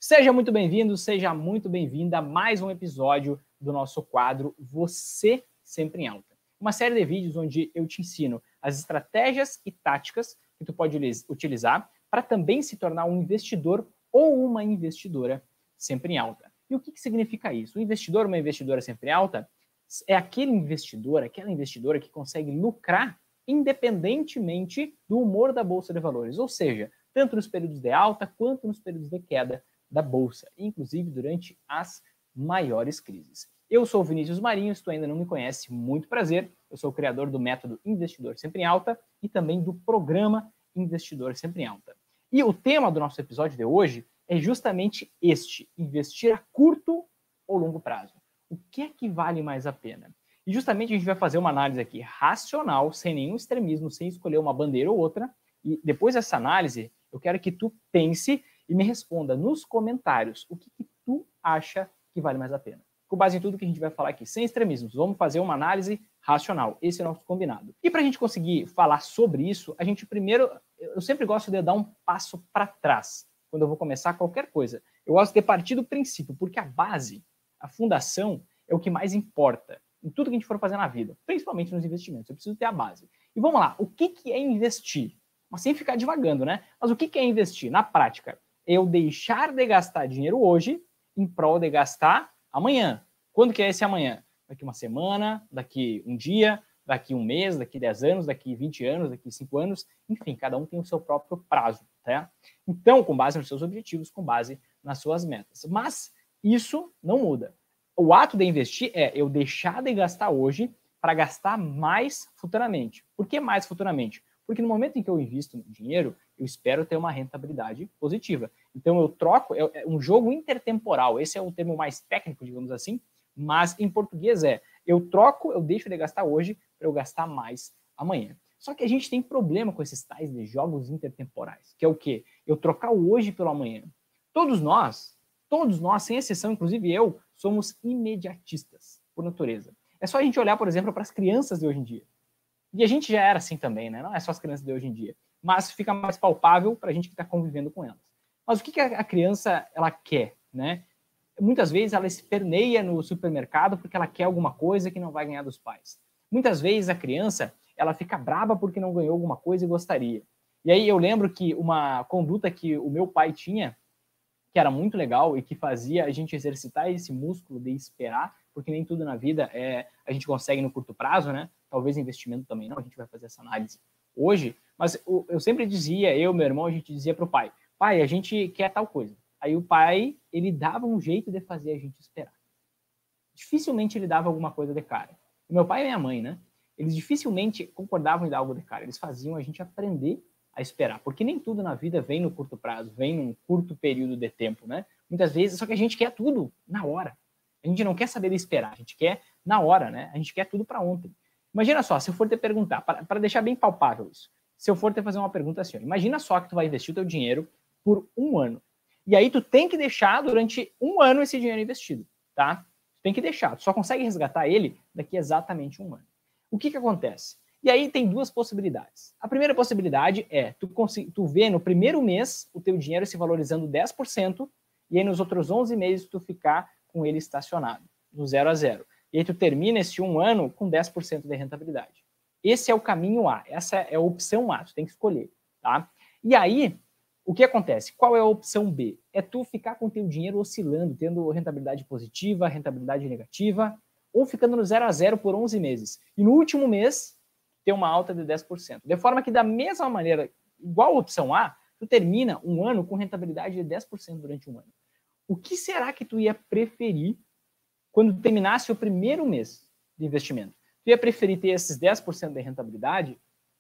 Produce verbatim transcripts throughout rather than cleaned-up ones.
Seja muito bem-vindo, seja muito bem-vinda a mais um episódio do nosso quadro Você Sempre em Alta. Uma série de vídeos onde eu te ensino as estratégias e táticas que tu pode utilizar para também se tornar um investidor ou uma investidora sempre em alta. E o que, que significa isso? Um investidor ou uma investidora sempre em alta é aquele investidor, aquela investidora que consegue lucrar independentemente do humor da Bolsa de Valores, ou seja, tanto nos períodos de alta quanto nos períodos de queda da Bolsa, inclusive durante as maiores crises. Eu sou o Vinícius Marinho, se tu ainda não me conhece, muito prazer. Eu sou o criador do método Investidor Sempre em Alta e também do programa Investidor Sempre em Alta. E o tema do nosso episódio de hoje é justamente este: investir a curto ou longo prazo. O que é que vale mais a pena? E justamente a gente vai fazer uma análise aqui racional, sem nenhum extremismo, sem escolher uma bandeira ou outra. E depois dessa análise, eu quero que tu pense e me responda nos comentários o que, que tu acha que vale mais a pena. Com base em tudo que a gente vai falar aqui, sem extremismos, vamos fazer uma análise racional. Esse é o nosso combinado. E para a gente conseguir falar sobre isso, a gente primeiro, eu sempre gosto de dar um passo para trás quando eu vou começar qualquer coisa. Eu gosto de partir do princípio, porque a base, a fundação, é o que mais importa em tudo que a gente for fazer na vida, principalmente nos investimentos. Eu preciso ter a base. E vamos lá, o que, que é investir? Mas sem ficar divagando, né? Mas o que, que é investir? Na prática, eu deixar de gastar dinheiro hoje em prol de gastar amanhã. Quando que é esse amanhã? Daqui uma semana, daqui um dia, daqui um mês, daqui dez anos, daqui vinte anos, daqui cinco anos, enfim, cada um tem o seu próprio prazo, tá? Então, com base nos seus objetivos, com base nas suas metas. Mas isso não muda. O ato de investir é eu deixar de gastar hoje para gastar mais futuramente. Por que mais futuramente? Porque no momento em que eu invisto dinheiro, eu espero ter uma rentabilidade positiva. Então eu troco, é um jogo intertemporal, esse é o termo mais técnico, digamos assim, mas em português é, eu troco, eu deixo de gastar hoje para eu gastar mais amanhã. Só que a gente tem problema com esses tais de jogos intertemporais, que é o quê? Eu trocar o hoje pelo amanhã. Todos nós, todos nós, sem exceção, inclusive eu, somos imediatistas, por natureza. É só a gente olhar, por exemplo, para as crianças de hoje em dia. E a gente já era assim também, né? Não é só as crianças de hoje em dia. Mas fica mais palpável para a gente que está convivendo com elas. Mas o que, que a criança ela quer, né? Muitas vezes ela esperneia no supermercado porque ela quer alguma coisa que não vai ganhar dos pais. Muitas vezes a criança ela fica braba porque não ganhou alguma coisa e gostaria. E aí eu lembro que uma conduta que o meu pai tinha, que era muito legal e que fazia a gente exercitar esse músculo de esperar, porque nem tudo na vida é, a gente consegue no curto prazo, né? Talvez investimento também não, a gente vai fazer essa análise hoje, mas eu sempre dizia, eu, meu irmão, a gente dizia para o pai, pai, a gente quer tal coisa. Aí o pai, ele dava um jeito de fazer a gente esperar. Dificilmente ele dava alguma coisa de cara. O meu pai e minha mãe, né? Eles dificilmente concordavam em dar algo de cara, eles faziam a gente aprender a esperar, porque nem tudo na vida vem no curto prazo, vem num curto período de tempo, né? Muitas vezes, só que a gente quer tudo na hora. A gente não quer saber de esperar, a gente quer na hora, né? A gente quer tudo para ontem. Imagina só, se eu for te perguntar, para deixar bem palpável isso, se eu for te fazer uma pergunta assim, ó, imagina só que tu vai investir o teu dinheiro por um ano. E aí tu tem que deixar durante um ano esse dinheiro investido, tá? Tu tem que deixar, tu só consegue resgatar ele daqui exatamente um ano. O que que acontece? E aí tem duas possibilidades. A primeira possibilidade é tu, tu vê no primeiro mês o teu dinheiro se valorizando dez por cento e aí nos outros onze meses tu ficar com ele estacionado, do zero a zero. E aí tu termina esse um ano com dez por cento de rentabilidade. Esse é o caminho A, essa é a opção A, tu tem que escolher, tá? E aí, o que acontece? Qual é a opção B? É tu ficar com o teu dinheiro oscilando, tendo rentabilidade positiva, rentabilidade negativa, ou ficando no zero a zero por onze meses. E no último mês, ter uma alta de dez por cento. De forma que da mesma maneira, igual a opção A, tu termina um ano com rentabilidade de dez por cento durante um ano. O que será que tu ia preferir quando terminasse o primeiro mês de investimento? Tu ia preferir ter esses dez por cento de rentabilidade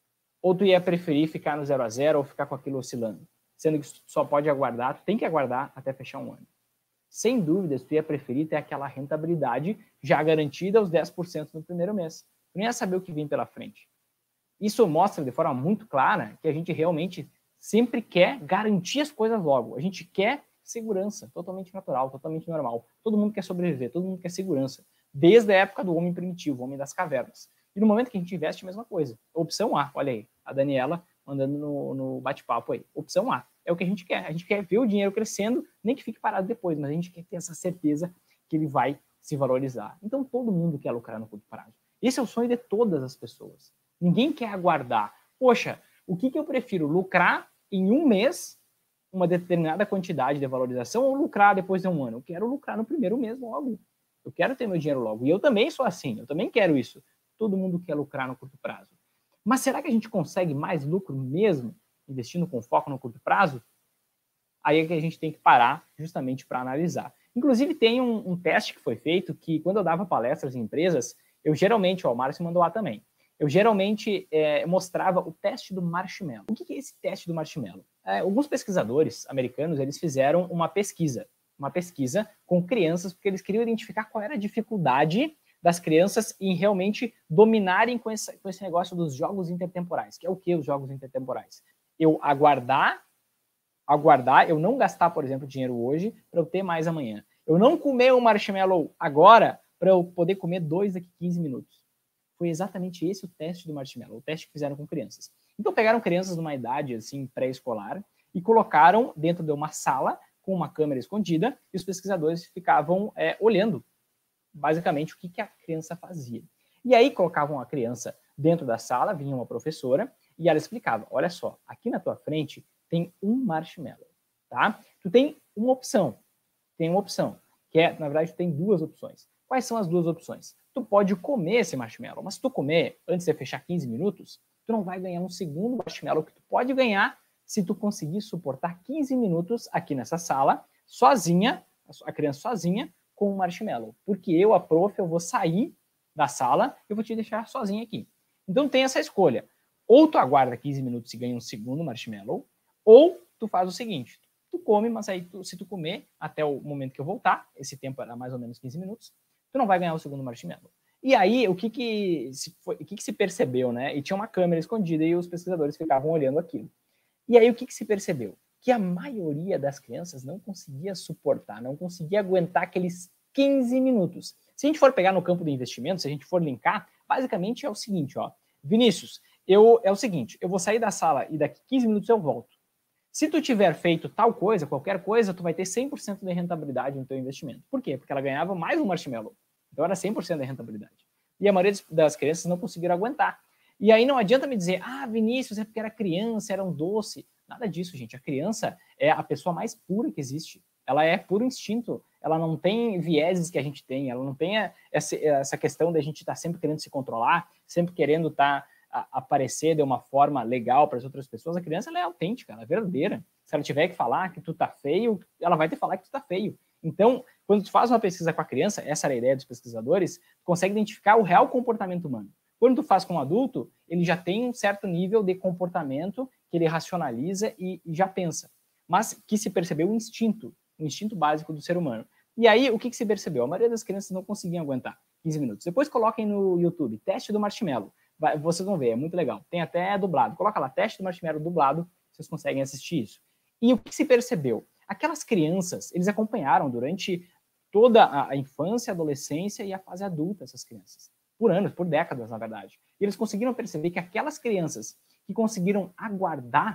ou tu ia preferir ficar no zero a zero ou ficar com aquilo oscilando? Sendo que tu só pode aguardar, tu tem que aguardar até fechar um ano. Sem dúvidas, tu ia preferir ter aquela rentabilidade já garantida aos dez por cento no primeiro mês. Tu não ia saber o que vem pela frente. Isso mostra de forma muito clara que a gente realmente sempre quer garantir as coisas logo. A gente quer segurança, totalmente natural, totalmente normal. Todo mundo quer sobreviver, todo mundo quer segurança. Desde a época do homem primitivo, o homem das cavernas. E no momento que a gente investe, a mesma coisa. Opção A, olha aí, a Daniela mandando no, no bate-papo aí. Opção A. é o que a gente quer. A gente quer ver o dinheiro crescendo, nem que fique parado depois, mas a gente quer ter essa certeza que ele vai se valorizar. Então, todo mundo quer lucrar no curto prazo. Esse é o sonho de todas as pessoas. Ninguém quer aguardar. Poxa, o que, que eu prefiro? Lucrar em um mês uma determinada quantidade de valorização ou lucrar depois de um ano? Eu quero lucrar no primeiro mês logo. Eu quero ter meu dinheiro logo. E eu também sou assim, eu também quero isso. Todo mundo quer lucrar no curto prazo. Mas será que a gente consegue mais lucro mesmo investindo com foco no curto prazo? Aí é que a gente tem que parar justamente para analisar. Inclusive, tem um, um teste que foi feito que, quando eu dava palestras em empresas, eu geralmente, ó, o Márcio mandou lá também, eu geralmente é, mostrava o teste do marshmallow. O que é esse teste do marshmallow? É, alguns pesquisadores americanos, eles fizeram uma pesquisa, uma pesquisa com crianças, porque eles queriam identificar qual era a dificuldade das crianças em realmente dominarem com esse, com esse negócio dos jogos intertemporais. Que é o que os jogos intertemporais? Eu aguardar, aguardar, eu não gastar, por exemplo, dinheiro hoje para eu ter mais amanhã. Eu não comer um marshmallow agora para eu poder comer dois daqui a quinze minutos. Foi exatamente esse o teste do marshmallow, o teste que fizeram com crianças. Então pegaram crianças numa idade assim pré-escolar e colocaram dentro de uma sala com uma câmera escondida e os pesquisadores ficavam é, olhando basicamente o que, que a criança fazia. E aí colocavam a criança dentro da sala, vinha uma professora e ela explicava, olha só, aqui na tua frente tem um marshmallow, tá? Tu tem uma opção, tem uma opção, que é, na verdade, tu tem duas opções. Quais são as duas opções? Tu pode comer esse marshmallow, mas se tu comer antes de fechar quinze minutos, tu não vai ganhar um segundo marshmallow que tu pode ganhar se tu conseguir suportar quinze minutos aqui nessa sala, sozinha, a criança sozinha, com o marshmallow. Porque eu, a prof, eu vou sair da sala e eu vou te deixar sozinha aqui. Então tem essa escolha. Ou tu aguarda quinze minutos e ganha um segundo marshmallow, ou tu faz o seguinte, tu come, mas aí tu, se tu comer até o momento que eu voltar, esse tempo era mais ou menos quinze minutos, tu não vai ganhar o segundo marshmallow. E aí, o que que se, foi, o que que se percebeu, né? E tinha uma câmera escondida e os pesquisadores ficavam olhando aquilo. E aí, o que que se percebeu? Que a maioria das crianças não conseguia suportar, não conseguia aguentar aqueles quinze minutos. Se a gente for pegar no campo do investimento, se a gente for linkar, basicamente é o seguinte, ó. Vinícius, eu, é o seguinte, eu vou sair da sala e daqui quinze minutos eu volto. Se tu tiver feito tal coisa, qualquer coisa, tu vai ter cem por cento de rentabilidade no teu investimento. Por quê? Porque ela ganhava mais um marshmallow. Então era cem por cento de rentabilidade. E a maioria das crianças não conseguiram aguentar. E aí não adianta me dizer, ah, Vinícius, é porque era criança, era um doce. Nada disso, gente. A criança é a pessoa mais pura que existe. Ela é puro instinto. Ela não tem vieses que a gente tem. Ela não tem essa questão de a gente estar sempre querendo se controlar, sempre querendo estar a aparecer de uma forma legal para as outras pessoas. A criança ela é autêntica, ela é verdadeira. Se ela tiver que falar que tu tá feio, ela vai te falar que tu tá feio. Então, quando tu faz uma pesquisa com a criança, essa era a ideia dos pesquisadores, tu consegue identificar o real comportamento humano. Quando tu faz com um adulto, ele já tem um certo nível de comportamento que ele racionaliza e, e já pensa. Mas que se percebeu o instinto, o instinto básico do ser humano. E aí, o que, que se percebeu? A maioria das crianças não conseguiam aguentar quinze minutos. Depois coloquem no YouTube, teste do marshmallow. Vai, vocês vão ver, é muito legal. Tem até dublado. Coloca lá, teste do marshmallow dublado, vocês conseguem assistir isso. E o que se percebeu? Aquelas crianças, eles acompanharam durante toda a, a infância, a adolescência e a fase adulta, essas crianças. Por anos, por décadas, na verdade. E eles conseguiram perceber que aquelas crianças que conseguiram aguardar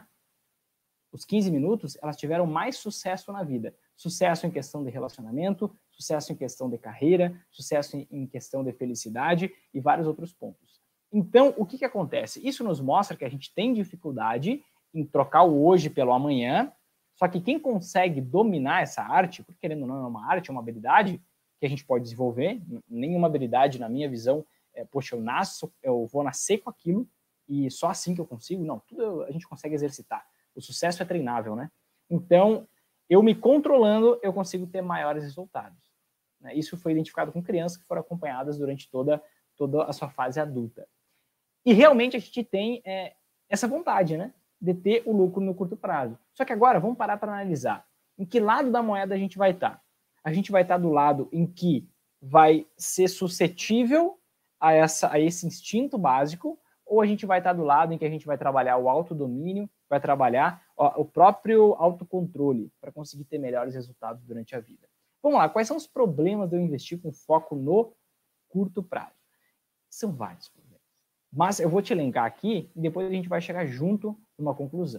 os quinze minutos, elas tiveram mais sucesso na vida. Sucesso em questão de relacionamento, sucesso em questão de carreira, sucesso em, em questão de felicidade e vários outros pontos. Então, o que, que acontece? Isso nos mostra que a gente tem dificuldade em trocar o hoje pelo amanhã, só que quem consegue dominar essa arte, porque querendo ou não é uma arte, é uma habilidade que a gente pode desenvolver, nenhuma habilidade, na minha visão, é, poxa, eu nasço, eu vou nascer com aquilo e só assim que eu consigo, não, tudo a gente consegue exercitar. O sucesso é treinável, né? Então, eu me controlando, eu consigo ter maiores resultados. Isso foi identificado com crianças que foram acompanhadas durante toda, toda a sua fase adulta. E realmente a gente tem é, essa vontade, né? De ter o lucro no curto prazo. Só que agora, vamos parar para analisar. Em que lado da moeda a gente vai estar? A gente vai estar do lado em que vai ser suscetível a, essa, a esse instinto básico, ou a gente vai estar do lado em que a gente vai trabalhar o autodomínio, vai trabalhar ó, o próprio autocontrole para conseguir ter melhores resultados durante a vida. Vamos lá, quais são os problemas de eu investir com foco no curto prazo? São vários problemas. Mas eu vou te elencar aqui e depois a gente vai chegar junto numa conclusão.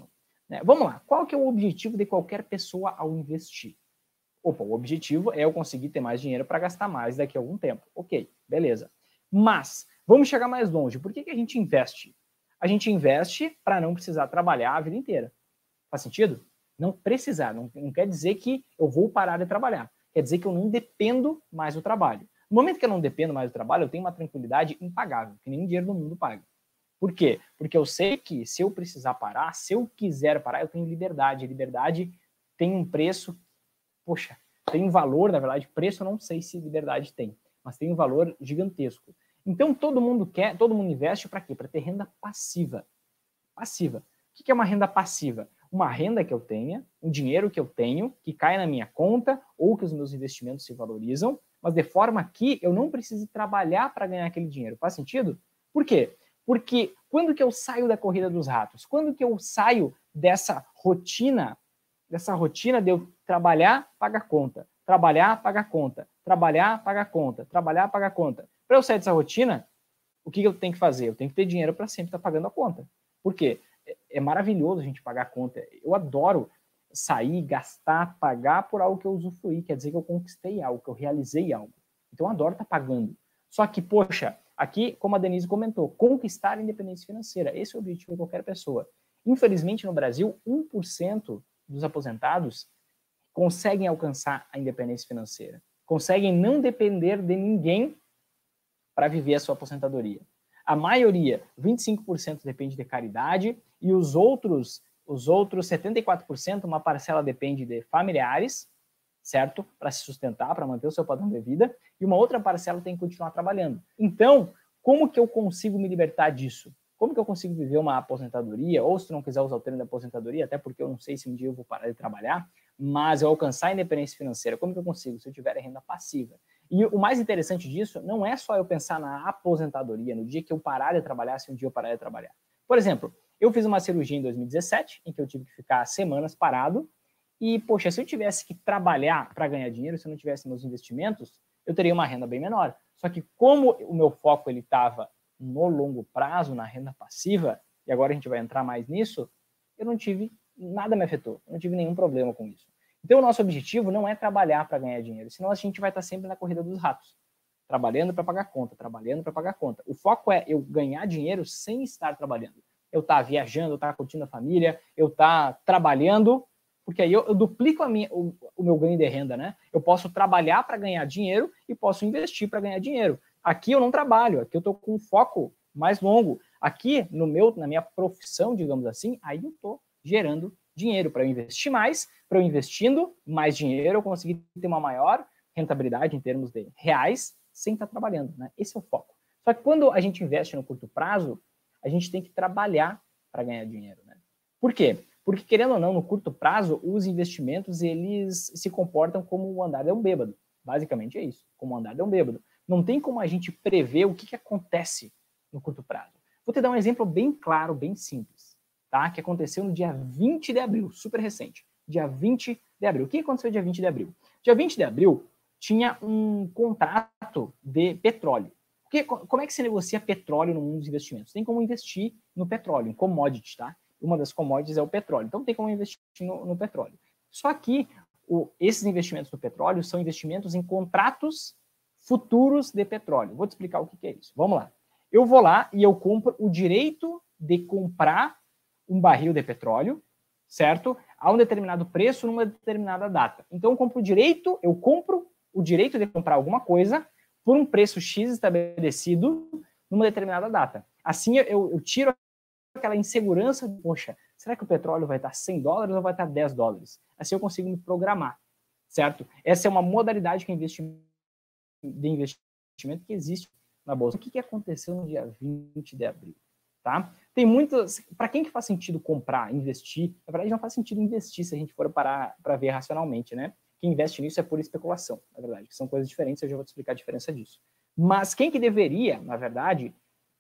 Né? Vamos lá, qual que é o objetivo de qualquer pessoa ao investir? Opa, o objetivo é eu conseguir ter mais dinheiro para gastar mais daqui a algum tempo. Ok, beleza. Mas, vamos chegar mais longe. Por que que a gente investe? A gente investe para não precisar trabalhar a vida inteira. Faz sentido? Não precisar, não, não quer dizer que eu vou parar de trabalhar. Quer dizer que eu não dependo mais do trabalho. No momento que eu não dependo mais do trabalho, eu tenho uma tranquilidade impagável, que nenhum dinheiro no mundo paga. Por quê? Porque eu sei que se eu precisar parar, se eu quiser parar, eu tenho liberdade. Liberdade tem um preço, poxa, tem um valor, na verdade, preço eu não sei se liberdade tem, mas tem um valor gigantesco. Então todo mundo quer, todo mundo investe para quê? Para ter renda passiva. Passiva. O que é uma renda passiva? Uma renda que eu tenha, um dinheiro que eu tenho, que cai na minha conta, ou que os meus investimentos se valorizam, mas de forma que eu não precise trabalhar para ganhar aquele dinheiro. Faz sentido? Por quê? Porque quando que eu saio da corrida dos ratos? Quando que eu saio dessa rotina, dessa rotina de eu trabalhar, pagar conta, trabalhar, pagar conta, trabalhar, pagar conta, trabalhar, pagar conta. Para eu sair dessa rotina, o que eu tenho que fazer? Eu tenho que ter dinheiro para sempre estar pagando a conta. Por quê? É maravilhoso a gente pagar a conta. Eu adoro sair, gastar, pagar por algo que eu usufruí. Quer dizer que eu conquistei algo, que eu realizei algo. Então eu adoro estar pagando. Só que, poxa, aqui, como a Denise comentou, conquistar a independência financeira. Esse é o objetivo de qualquer pessoa. Infelizmente, no Brasil, um por cento dos aposentados conseguem alcançar a independência financeira. Conseguem não depender de ninguém para viver a sua aposentadoria. A maioria, vinte e cinco por cento, depende de caridade, e os outros, os outros setenta e quatro por cento, uma parcela depende de familiares, certo? Para se sustentar, para manter o seu padrão de vida, e uma outra parcela tem que continuar trabalhando. Então, como que eu consigo me libertar disso? Como que eu consigo viver uma aposentadoria, ou se tu não quiser usar o termo de aposentadoria, até porque eu não sei se um dia eu vou parar de trabalhar, mas eu alcançar a independência financeira, como que eu consigo? Se eu tiver renda passiva. E o mais interessante disso não é só eu pensar na aposentadoria, no dia que eu parar de trabalhar, se um dia eu parar de trabalhar. Por exemplo, eu fiz uma cirurgia em dois mil e dezessete, em que eu tive que ficar semanas parado, e, poxa, se eu tivesse que trabalhar para ganhar dinheiro, se eu não tivesse meus investimentos, eu teria uma renda bem menor. Só que como o meu foco ele estava no longo prazo, na renda passiva, e agora a gente vai entrar mais nisso, eu não tive, nada me afetou, eu não tive nenhum problema com isso. Então, o nosso objetivo não é trabalhar para ganhar dinheiro, senão a gente vai estar sempre na corrida dos ratos, trabalhando para pagar conta, trabalhando para pagar conta. O foco é eu ganhar dinheiro sem estar trabalhando. Eu estar viajando, eu estar curtindo a família, eu estar trabalhando, porque aí eu, eu duplico a minha, o, o meu ganho de renda, né? Eu posso trabalhar para ganhar dinheiro e posso investir para ganhar dinheiro. Aqui eu não trabalho, aqui eu estou com um foco mais longo. Aqui, no meu, na minha profissão, digamos assim, aí eu estou gerando dinheiro para eu investir mais, para eu investindo mais dinheiro, eu conseguir ter uma maior rentabilidade em termos de reais sem estar trabalhando, né? Esse é o foco. Só que quando a gente investe no curto prazo, a gente tem que trabalhar para ganhar dinheiro, né? Por quê? Porque, querendo ou não, no curto prazo, os investimentos, eles se comportam como o andar de um bêbado. Basicamente é isso, como o andar de um bêbado. Não tem como a gente prever o que, que acontece no curto prazo. Vou te dar um exemplo bem claro, bem simples, tá? Que aconteceu no dia vinte de abril, super recente. Dia vinte de abril. O que aconteceu dia vinte de abril? Dia vinte de abril tinha um contrato de petróleo. Porque, como é que se negocia petróleo no mundo dos investimentos? Tem como investir no petróleo, em commodity, tá? Uma das commodities é o petróleo. Então, tem como investir no, no petróleo. Só que o, esses investimentos no petróleo são investimentos em contratos futuros de petróleo. Vou te explicar o que, que é isso. Vamos lá. Eu vou lá e eu compro o direito de comprar um barril de petróleo, certo? A um determinado preço, numa determinada data. Então, eu compro o direito, eu compro o direito de comprar alguma coisa por um preço X estabelecido numa determinada data. Assim, eu, eu tiro aquela insegurança de, poxa, será que o petróleo vai estar cem dólares ou vai estar dez dólares? Assim eu consigo me programar, certo? Essa é uma modalidade que é investimento, de investimento que existe na Bolsa. O que, que aconteceu no dia vinte de abril? Tá? Tem muitas... Para quem que faz sentido comprar, investir? Na verdade, não faz sentido investir se a gente for parar para ver racionalmente, né? Quem investe nisso é por especulação, na verdade, que são coisas diferentes, eu já vou te explicar a diferença disso. Mas quem que deveria, na verdade,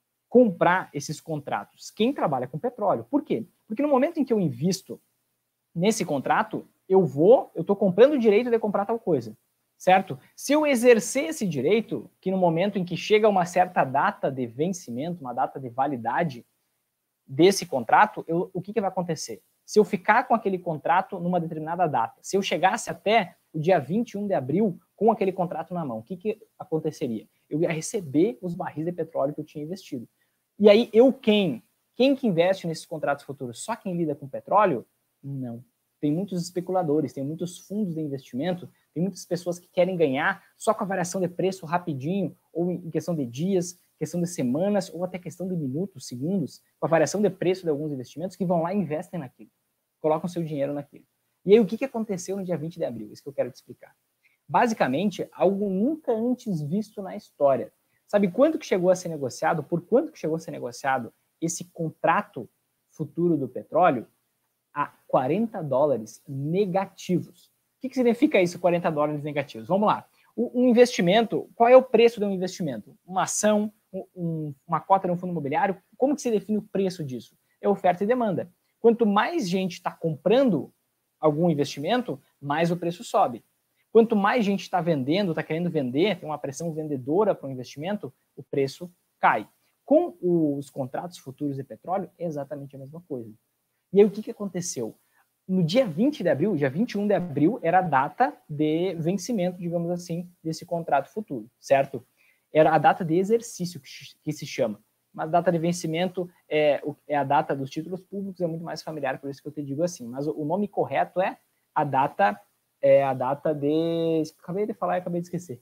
comprar esses contratos? Quem trabalha com petróleo. Por quê? Porque no momento em que eu invisto nesse contrato, eu vou, eu estou comprando o direito de comprar tal coisa, certo? Se eu exercer esse direito, que no momento em que chega uma certa data de vencimento, uma data de validade desse contrato, eu, o que, que vai acontecer? se eu ficar com aquele contrato numa determinada data, se eu chegasse até o dia vinte e um de abril com aquele contrato na mão, o que, que aconteceria? Eu ia receber os barris de petróleo que eu tinha investido. E aí, eu quem? Quem que investe nesses contratos futuros? Só quem lida com petróleo? Não. Tem muitos especuladores, tem muitos fundos de investimento, tem muitas pessoas que querem ganhar só com a variação de preço rapidinho, ou em questão de dias, questão de semanas, ou até questão de minutos, segundos, com a variação de preço de alguns investimentos, que vão lá e investem naquilo, colocam seu dinheiro naquilo. E aí, o que, que aconteceu no dia vinte de abril? Isso que eu quero te explicar. Basicamente, algo nunca antes visto na história. Sabe quanto que chegou a ser negociado? Por quanto que chegou a ser negociado esse contrato futuro do petróleo? A quarenta dólares negativos. O que, que significa isso, quarenta dólares negativos? Vamos lá. O, um investimento, qual é o preço de um investimento? Uma ação, um, uma cota de um fundo imobiliário, como que se define o preço disso? É oferta e demanda. Quanto mais gente está comprando algum investimento, mais o preço sobe. Quanto mais gente está vendendo, está querendo vender, tem uma pressão vendedora para o investimento, o preço cai. Com os contratos futuros de petróleo, é exatamente a mesma coisa. E aí, o que, que aconteceu? No dia vinte de abril, dia vinte e um de abril, era a data de vencimento, digamos assim, desse contrato futuro, certo? Era a data de exercício, que, que se chama. Mas a data de vencimento é, é a data dos títulos públicos, é muito mais familiar, por isso que eu te digo assim. Mas o, o nome correto é a data, é a data de... Acabei de falar e acabei de esquecer.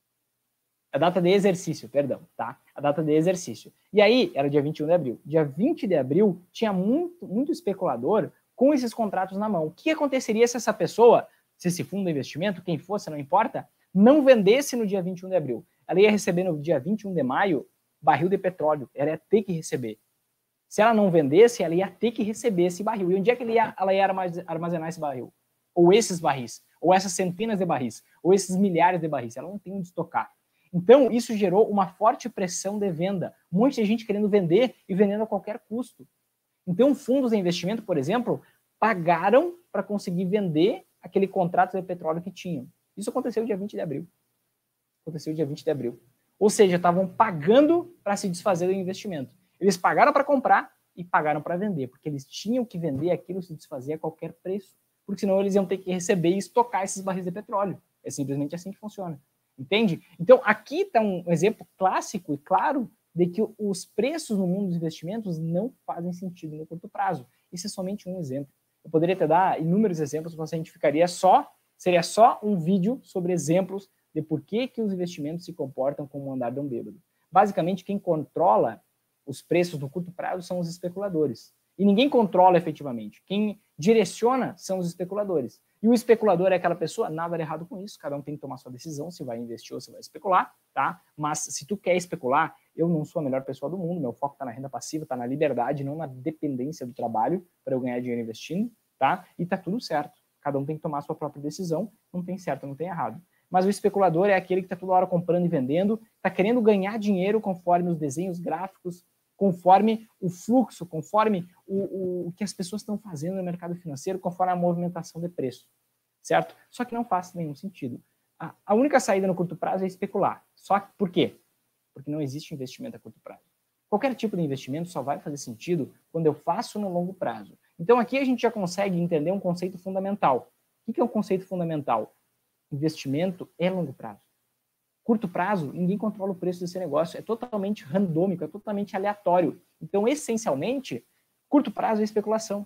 A data de exercício, perdão, tá? A data de exercício. E aí, era dia vinte e um de abril. Dia vinte de abril, tinha muito, muito especulador com esses contratos na mão. O que aconteceria se essa pessoa, se esse fundo de investimento, quem fosse, não importa, não vendesse no dia vinte e um de abril? Ela ia receber no dia vinte e um de maio barril de petróleo. Ela ia ter que receber. Se ela não vendesse, ela ia ter que receber esse barril. E onde é que ele ia, ela ia armazenar esse barril? Ou esses barris? Ou essas centenas de barris? Ou esses milhares de barris? Ela não tem onde estocar. Então, isso gerou uma forte pressão de venda. Muita gente querendo vender e vendendo a qualquer custo. Então, fundos de investimento, por exemplo, pagaram para conseguir vender aquele contrato de petróleo que tinham. Isso aconteceu dia vinte de abril. Aconteceu dia vinte de abril. Ou seja, estavam pagando para se desfazer do investimento. Eles pagaram para comprar e pagaram para vender, porque eles tinham que vender aquilo se desfazer a qualquer preço. Porque senão eles iam ter que receber e estocar esses barris de petróleo. É simplesmente assim que funciona. Entende? Então, aqui está um exemplo clássico e claro de que os preços no mundo dos investimentos não fazem sentido no curto prazo. Isso é somente um exemplo. Eu poderia te dar inúmeros exemplos, mas a gente ficaria só, seria só um vídeo sobre exemplos de por que, que os investimentos se comportam como um andar de um bêbado. Basicamente, quem controla os preços no curto prazo são os especuladores. E ninguém controla efetivamente. Quem direciona são os especuladores. E o especulador é aquela pessoa, nada de errado com isso, cada um tem que tomar sua decisão, se vai investir ou se vai especular, tá? Mas se tu quer especular, eu não sou a melhor pessoa do mundo, meu foco está na renda passiva, está na liberdade, não na dependência do trabalho para eu ganhar dinheiro investindo, tá? E tá tudo certo, cada um tem que tomar a sua própria decisão, não tem certo, não tem errado. Mas o especulador é aquele que está toda hora comprando e vendendo, está querendo ganhar dinheiro conforme os desenhos gráficos, conforme o fluxo, conforme o, o, o que as pessoas estão fazendo no mercado financeiro, conforme a movimentação de preço, certo? Só que não faz nenhum sentido. A, a única saída no curto prazo é especular. Só que, por quê? Porque não existe investimento a curto prazo. Qualquer tipo de investimento só vai fazer sentido quando eu faço no longo prazo. Então aqui a gente já consegue entender um conceito fundamental. O que é um conceito fundamental? Investimento é longo prazo. Curto prazo, ninguém controla o preço desse negócio. É totalmente randômico, é totalmente aleatório. Então, essencialmente, curto prazo é especulação.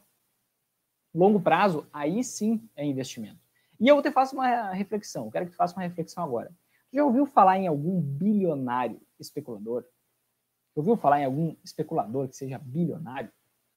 Longo prazo, aí sim é investimento. E eu te faço uma reflexão. Eu quero que tu faça uma reflexão agora. Já ouviu falar em algum bilionário especulador? Já ouviu falar em algum especulador que seja bilionário?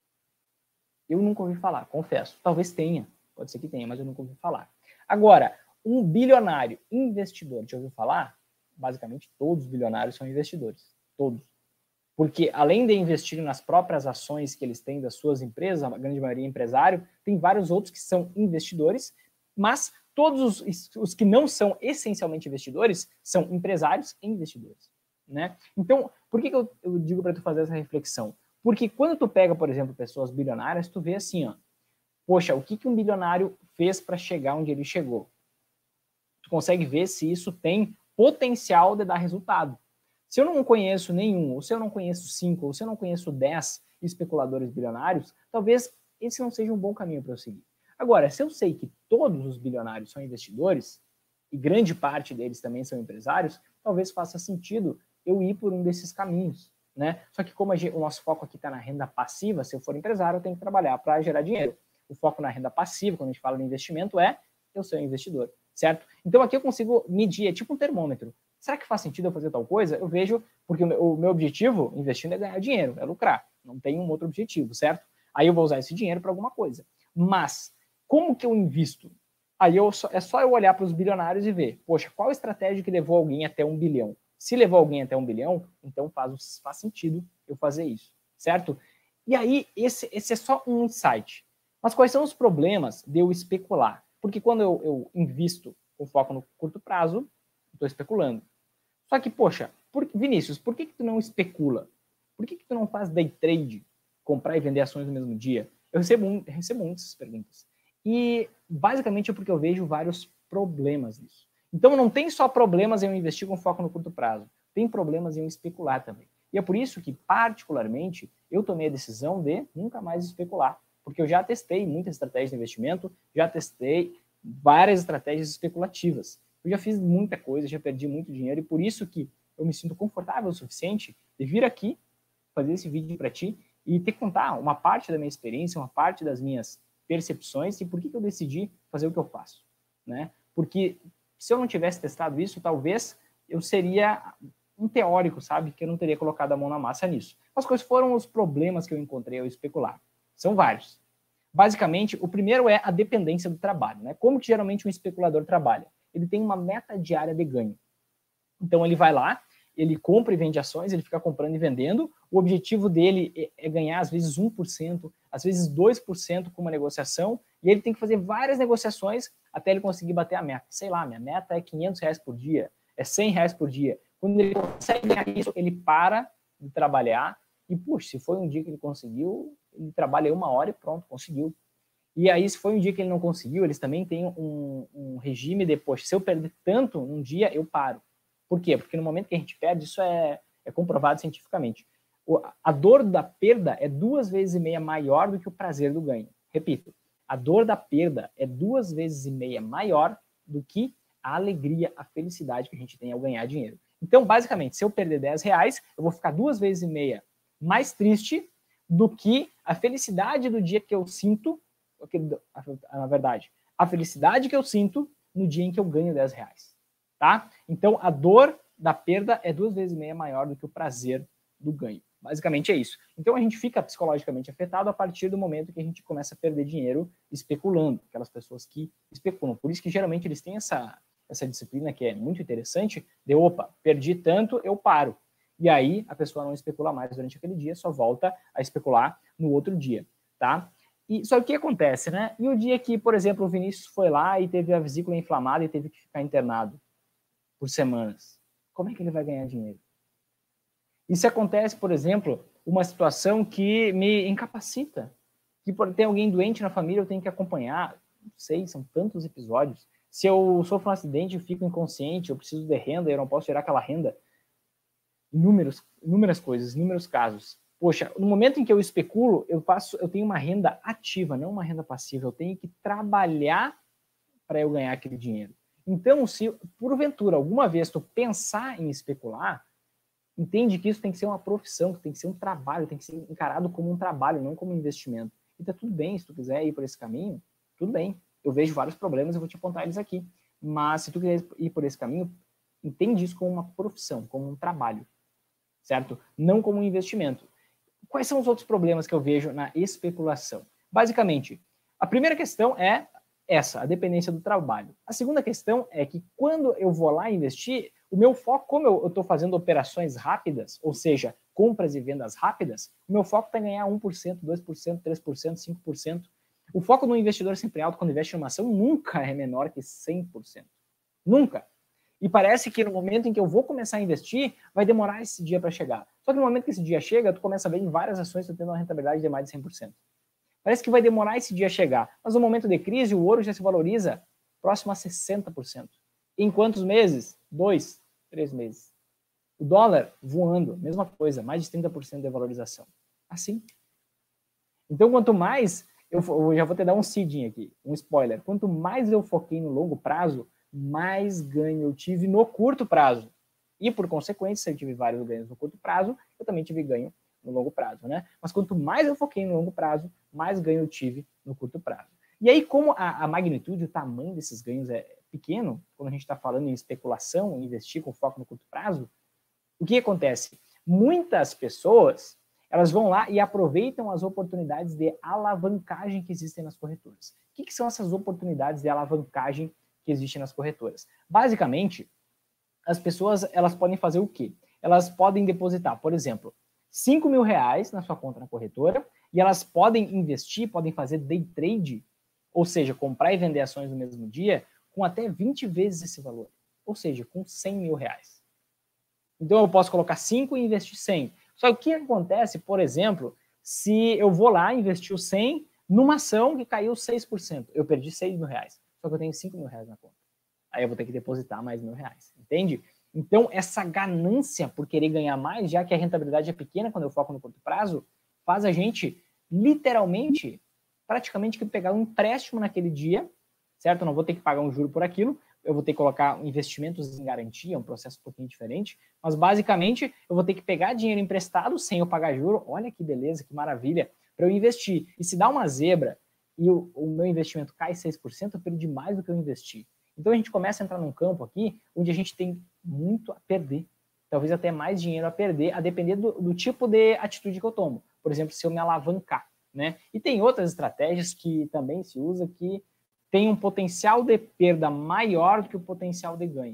Eu nunca ouvi falar, confesso. Talvez tenha. Pode ser que tenha, mas eu nunca ouvi falar. Agora, um bilionário investidor, já ouviu falar? Basicamente, todos os bilionários são investidores. Todos. Porque, além de investirem nas próprias ações que eles têm das suas empresas, a grande maioria é empresário, tem vários outros que são investidores, mas todos os, os que não são essencialmente investidores são empresários e investidores. Né? Então, por que, que eu, eu digo para tu fazer essa reflexão? Porque quando tu pega, por exemplo, pessoas bilionárias, tu vê assim, ó, poxa, o que, que um bilionário fez para chegar onde ele chegou? Tu consegue ver se isso tem potencial de dar resultado. Se eu não conheço nenhum, ou se eu não conheço cinco, ou se eu não conheço dez especuladores bilionários, talvez esse não seja um bom caminho para eu seguir. Agora, se eu sei que todos os bilionários são investidores, e grande parte deles também são empresários, talvez faça sentido eu ir por um desses caminhos, né? Só que como a gente, o nosso foco aqui está na renda passiva, se eu for empresário, eu tenho que trabalhar para gerar dinheiro. O foco na renda passiva, quando a gente fala de investimento, é eu ser um investidor, certo? Então aqui eu consigo medir, é tipo um termômetro. Será que faz sentido eu fazer tal coisa? Eu vejo, porque o meu, o meu objetivo, investindo, é ganhar dinheiro, é lucrar. Não tem um outro objetivo, certo? Aí eu vou usar esse dinheiro para alguma coisa. Mas, como que eu invisto? Aí eu só, é só eu olhar para os bilionários e ver, poxa, qual estratégia que levou alguém até um bilhão? Se levou alguém até um bilhão, então faz, faz sentido eu fazer isso, certo? E aí, esse, esse é só um insight. Mas quais são os problemas de eu especular? Porque quando eu, eu invisto com foco no curto prazo, estou especulando. Só que, poxa, por, Vinícius, por que, que tu não especula? Por que, que tu não faz day trade, comprar e vender ações no mesmo dia? Eu recebo, um, eu recebo muitas perguntas. E basicamente é porque eu vejo vários problemas nisso. Então não tem só problemas em eu investir com foco no curto prazo, tem problemas em eu especular também. E é por isso que, particularmente, eu tomei a decisão de nunca mais especular, porque eu já testei muitas estratégias de investimento, já testei várias estratégias especulativas. Eu já fiz muita coisa, já perdi muito dinheiro, e por isso que eu me sinto confortável o suficiente de vir aqui, fazer esse vídeo para ti, e te contar uma parte da minha experiência, uma parte das minhas percepções e por que, que eu decidi fazer o que eu faço, né? Porque se eu não tivesse testado isso, talvez eu seria um teórico, sabe? Que eu não teria colocado a mão na massa nisso. Mas quais foram os problemas que eu encontrei ao especular? São vários. Basicamente, o primeiro é a dependência do trabalho, né? Como que geralmente um especulador trabalha? Ele tem uma meta diária de ganho. Então ele vai lá, ele compra e vende ações, ele fica comprando e vendendo. O objetivo dele é, é ganhar, às vezes, um por cento, às vezes dois por cento com uma negociação, e ele tem que fazer várias negociações até ele conseguir bater a meta. Sei lá, minha meta é quinhentos reais por dia, é cem reais por dia. Quando ele consegue ganhar isso, ele para de trabalhar e, puxa, se foi um dia que ele conseguiu, ele trabalha uma hora e pronto, conseguiu. E aí, se foi um dia que ele não conseguiu, eles também têm um, um regime de, poxa, se eu perder tanto num dia, eu paro. Por quê? Porque no momento que a gente perde, isso é, é comprovado cientificamente. O, a dor da perda é duas vezes e meia maior do que o prazer do ganho. Repito, a dor da perda é duas vezes e meia maior do que a alegria, a felicidade que a gente tem ao ganhar dinheiro. Então, basicamente, se eu perder dez reais, eu vou ficar duas vezes e meia mais triste do que a felicidade do dia que eu sinto, na verdade, a felicidade que eu sinto no dia em que eu ganho dez reais. Tá? Então, a dor da perda é duas vezes e meia maior do que o prazer do ganho. Basicamente é isso. Então, a gente fica psicologicamente afetado a partir do momento que a gente começa a perder dinheiro especulando. Aquelas pessoas que especulam. Por isso que, geralmente, eles têm essa, essa disciplina que é muito interessante, de, opa, perdi tanto, eu paro. E aí, a pessoa não especula mais durante aquele dia, só volta a especular no outro dia, tá? E, só que o que acontece, né? E o dia que, por exemplo, o Vinícius foi lá e teve a vesícula inflamada e teve que ficar internado por semanas. Como é que ele vai ganhar dinheiro? E se acontece, por exemplo, uma situação que me incapacita, que por ter alguém doente na família eu tenho que acompanhar, não sei, são tantos episódios. Se eu sofro um acidente, eu fico inconsciente, eu preciso de renda, eu não posso tirar aquela renda. Inúmeros, inúmeras coisas, inúmeros casos. Poxa, no momento em que eu especulo, eu faço, eu tenho uma renda ativa, não uma renda passiva. Eu tenho que trabalhar para eu ganhar aquele dinheiro. Então, se porventura alguma vez tu pensar em especular, entende que isso tem que ser uma profissão, que tem que ser um trabalho, tem que ser encarado como um trabalho, não como um investimento. E tá tudo bem, se tu quiser ir por esse caminho, tudo bem. Eu vejo vários problemas, eu vou te apontar eles aqui. Mas se tu quiser ir por esse caminho, entende isso como uma profissão, como um trabalho, certo? Não como um investimento. Quais são os outros problemas que eu vejo na especulação? Basicamente, a primeira questão é essa, a dependência do trabalho. A segunda questão é que quando eu vou lá investir, o meu foco, como eu estou fazendo operações rápidas, ou seja, compras e vendas rápidas, o meu foco está em ganhar um por cento, dois por cento, três por cento, cinco por cento. O foco do investidor sempre alto quando investe em uma ação nunca é menor que cem por cento. Nunca. E parece que no momento em que eu vou começar a investir, vai demorar esse dia para chegar. Só que no momento que esse dia chega, tu começa a ver em várias ações tu tendo uma rentabilidade de mais de cem por cento. Parece que vai demorar esse dia a chegar. Mas no momento de crise, o ouro já se valoriza próximo a sessenta por cento. Em quantos meses? Dois, três meses. O dólar voando, mesma coisa, mais de trinta por cento de valorização. Assim. Então, quanto mais eu, eu já vou te dar um seedinho aqui, um spoiler. Quanto mais eu foquei no longo prazo, mais ganho eu tive no curto prazo. E, por consequência, se eu tive vários ganhos no curto prazo, eu também tive ganho no longo prazo, né? Mas quanto mais eu foquei no longo prazo, mais ganho eu tive no curto prazo. E aí, como a, a magnitude, o tamanho desses ganhos é pequeno, quando a gente está falando em especulação, em investir com foco no curto prazo, o que acontece? Muitas pessoas, elas vão lá e aproveitam as oportunidades de alavancagem que existem nas corretoras. O que, que são essas oportunidades de alavancagem que existem nas corretoras? Basicamente, as pessoas, elas podem fazer o quê? Elas podem depositar, por exemplo, cinco mil reais na sua conta na corretora e elas podem investir, podem fazer day trade, ou seja, comprar e vender ações no mesmo dia, com até vinte vezes esse valor, ou seja, com cem mil reais. Então eu posso colocar cinco e investir cem. Só que o que acontece, por exemplo, se eu vou lá investir o cem numa ação que caiu seis por cento, eu perdi seis mil reais, só que eu tenho cinco mil reais na conta. Aí eu vou ter que depositar mais mil reais, entende? Então, essa ganância por querer ganhar mais, já que a rentabilidade é pequena quando eu foco no curto prazo, faz a gente, literalmente, praticamente que pegar um empréstimo naquele dia, certo? Eu não vou ter que pagar um juro por aquilo, eu vou ter que colocar investimentos em garantia, um processo um pouquinho diferente, mas basicamente eu vou ter que pegar dinheiro emprestado sem eu pagar juro, olha que beleza, que maravilha, para eu investir. E se dá uma zebra e o, o meu investimento cai seis por cento, eu perdi mais do que eu investi. Então a gente começa a entrar num campo aqui onde a gente tem muito a perder, talvez até mais dinheiro a perder, a depender do, do tipo de atitude que eu tomo. Por exemplo, se eu me alavancar, né? E tem outras estratégias que também se usa que tem um potencial de perda maior do que o potencial de ganho.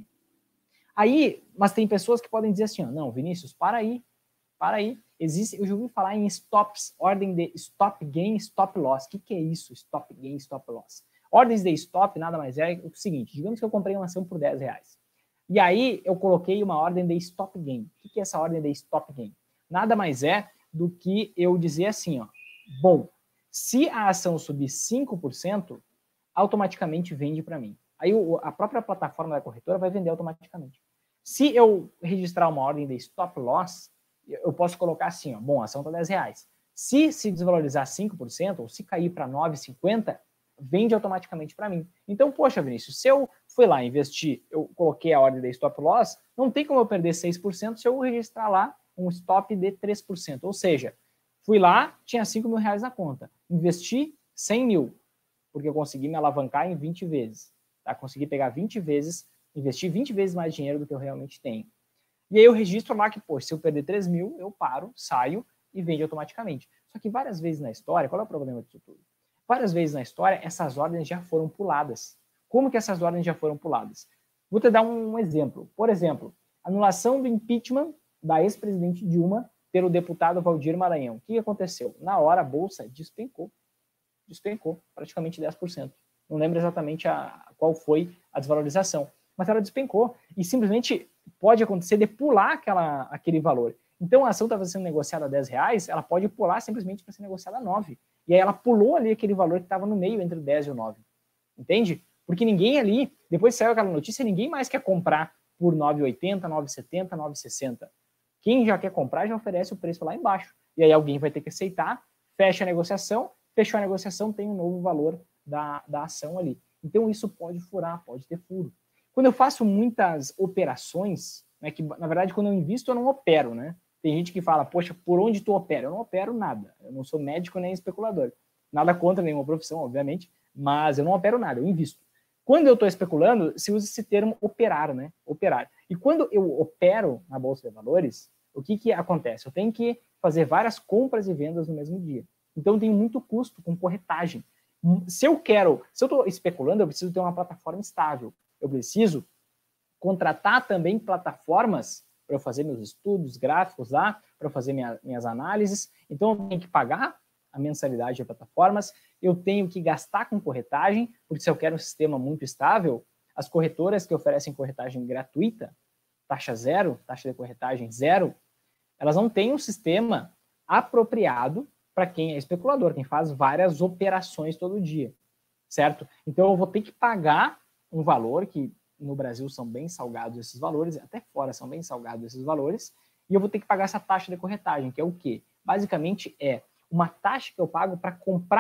Aí, mas tem pessoas que podem dizer assim, ó, não, Vinícius, para aí, para aí. Existe, eu já ouvi falar em stops, ordem de stop gain, stop loss. O que, que é isso, stop gain, stop loss? Ordens de stop nada mais é o seguinte, digamos que eu comprei uma ação por dez reais. E aí eu coloquei uma ordem de stop gain. O que é essa ordem de stop gain? Nada mais é do que eu dizer assim, ó, bom, se a ação subir cinco por cento, automaticamente vende para mim. Aí o, a própria plataforma da corretora vai vender automaticamente. Se eu registrar uma ordem de stop loss, eu posso colocar assim, ó, bom, a ação está dez reais. Se se desvalorizar cinco por cento, ou se cair para nove reais e cinquenta centavos, vende automaticamente para mim. Então, poxa, Vinícius, se eu fui lá investir, eu coloquei a ordem de stop loss, não tem como eu perder seis por cento se eu registrar lá um stop de três por cento. Ou seja, fui lá, tinha cinco mil reais na conta, investi cem mil, porque eu consegui me alavancar em vinte vezes. Tá? Consegui pegar vinte vezes, investir vinte vezes mais dinheiro do que eu realmente tenho. E aí eu registro lá que, poxa, se eu perder três mil, eu paro, saio e vende automaticamente. Só que várias vezes na história, qual é o problema disso tudo? Várias vezes na história, essas ordens já foram puladas. Como que essas ordens já foram puladas? Vou te dar um exemplo. Por exemplo, anulação do impeachment da ex-presidente Dilma pelo deputado Valdir Maranhão. O que aconteceu? Na hora, a Bolsa despencou. Despencou, praticamente dez por cento. Não lembro exatamente a, qual foi a desvalorização, mas ela despencou. E simplesmente pode acontecer de pular aquela, aquele valor. Então, a ação estava sendo negociada a dez reais, ela pode pular simplesmente para ser negociada a nove. E aí ela pulou ali aquele valor que estava no meio entre o dez e o nove. Entende? Porque ninguém ali, depois saiu aquela notícia, ninguém mais quer comprar por nove reais e oitenta centavos, nove reais e setenta centavos, nove reais e sessenta centavos. Quem já quer comprar já oferece o preço lá embaixo. E aí alguém vai ter que aceitar, fecha a negociação, fechou a negociação, tem um novo valor da, da ação ali. Então isso pode furar, pode ter furo. Quando eu faço muitas operações, né, que na verdade quando eu invisto eu não opero, né? Tem gente que fala, poxa, por onde tu opera? Eu não opero nada. Eu não sou médico nem especulador. Nada contra nenhuma profissão, obviamente, mas eu não opero nada, eu invisto. Quando eu estou especulando, se usa esse termo operar, né? Operar. E quando eu opero na Bolsa de Valores, o que, que acontece? Eu tenho que fazer várias compras e vendas no mesmo dia. Então eu tenho muito custo com corretagem. Se eu quero, se eu estou especulando, eu preciso ter uma plataforma estável. Eu preciso contratar também plataformas para eu fazer meus estudos gráficos lá, para eu fazer minha, minhas análises. Então, eu tenho que pagar a mensalidade de plataformas, eu tenho que gastar com corretagem, porque se eu quero um sistema muito estável, as corretoras que oferecem corretagem gratuita, taxa zero, taxa de corretagem zero, elas não têm um sistema apropriado para quem é especulador, quem faz várias operações todo dia, certo? Então, eu vou ter que pagar um valor que no Brasil são bem salgados esses valores, até fora são bem salgados esses valores, e eu vou ter que pagar essa taxa de corretagem, que é o quê? Basicamente é uma taxa que eu pago para comprar